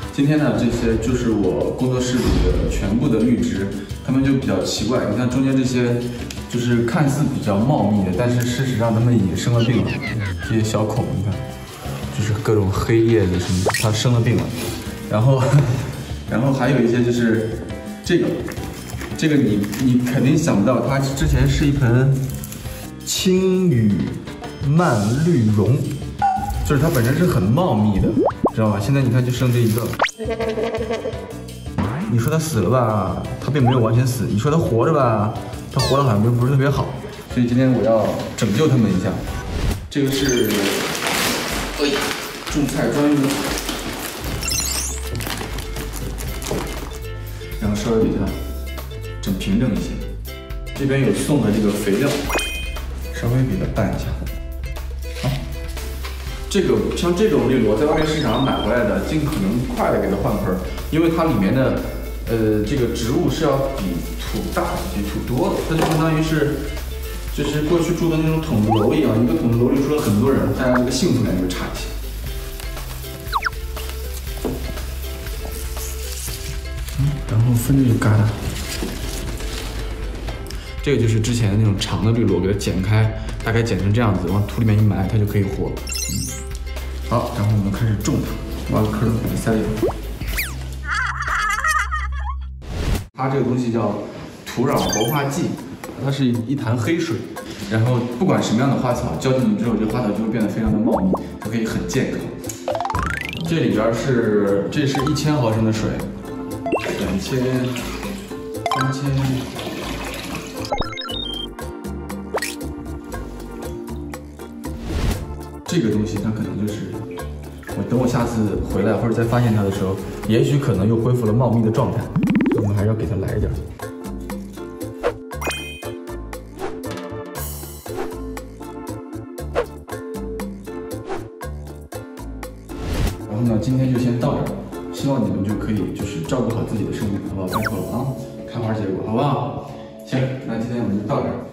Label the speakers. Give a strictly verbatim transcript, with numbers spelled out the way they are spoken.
Speaker 1: 今天呢，这些就是我工作室里的全部的绿植，它们就比较奇怪。你看中间这些，就是看似比较茂密的，但是事实上它们已经生了病了。这些小孔，你看，就是各种黑叶子什么，它生了病了。然后，然后还有一些就是这个，这个你你肯定想不到，它之前是一盆青羽蔓绿绒，就是它本身是很茂密的。 知道吧？现在你看就剩这一个，你说它死了吧，它并没有完全死；你说它活着吧，它活得好像并不是特别好。所以今天我要拯救它们一下。这个是，哎呀，种菜专用，然后稍微给它整平整一些。这边有送的这个肥料，稍微给它拌一下。 这个像这种绿萝，在外面市场上买回来的，尽可能快的给它换盆，因为它里面的，呃，这个植物是要比土大、比土多的，它就相当于是，就是过去住的那种筒子楼一样，一个筒子楼里住了很多人，大家这个幸福感就会差一些。嗯，然后分这个疙瘩，这个就是之前的那种长的绿萝，给它剪开，大概剪成这样子，往土里面一埋，它就可以活。嗯 好，然后我们开始种它，挖个坑给它塞里头。它这个东西叫土壤活化剂，它是一潭黑水，然后不管什么样的花草浇进去之后，这个花草就会变得非常的茂密，它可以很健康。这里边是这是一千毫升的水，两千、三千。 这个东西它可能就是，我等我下次回来或者再发现它的时候，也许可能又恢复了茂密的状态。我们还是要给它来一点。然后呢，今天就先到这儿，希望你们就可以就是照顾好自己的生命，好不好？拜托了啊，看花结果，好不好？行，那今天我们就到这儿。